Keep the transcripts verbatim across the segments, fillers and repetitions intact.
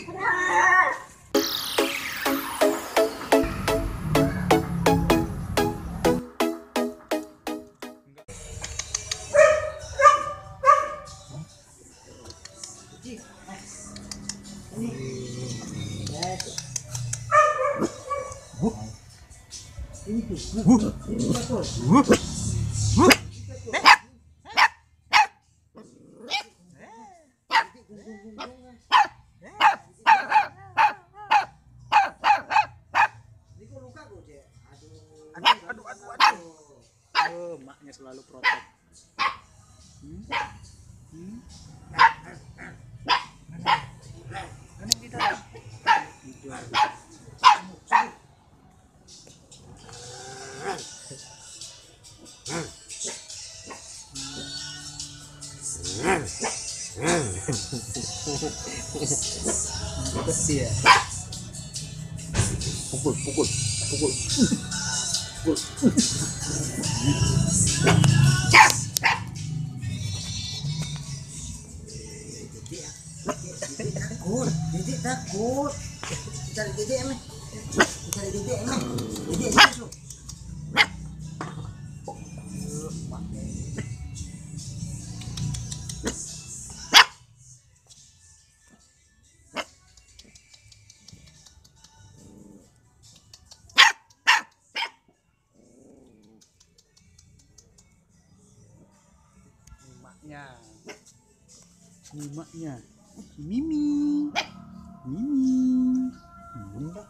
Aduh, aduh, aduh. Oh, maknya selalu protek. Hmm? Hmm? Mana di dalam? Kecil. Pukul, pukul, pukul. Pukul. Takut, Dedek takut. Cari Dedek emang. Cari Dedek emang. Dedek masuk. Maknya. Maknya. Mimi. Mimi. Bunda.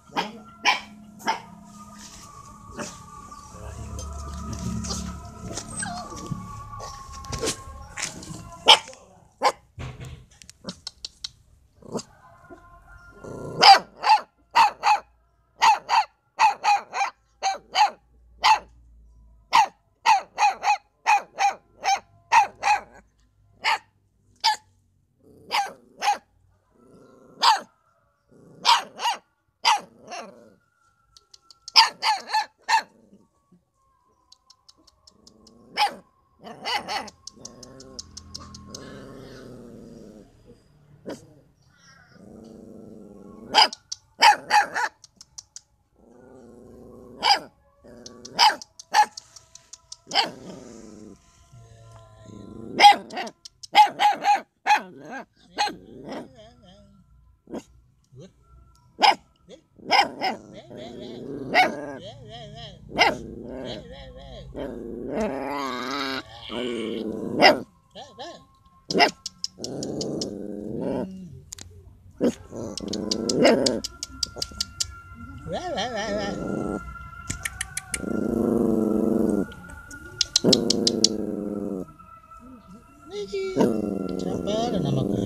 Siapa ada namaku?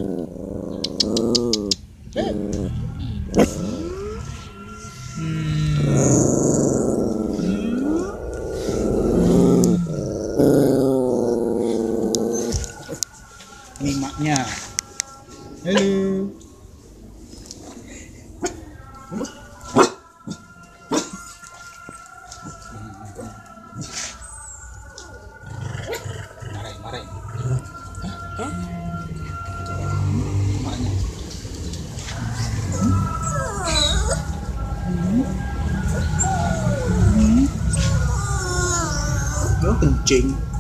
Ini maknya. Halo. Marahin, marahin. Hah? Maknya. Hmm. Hmm. Lo kencing.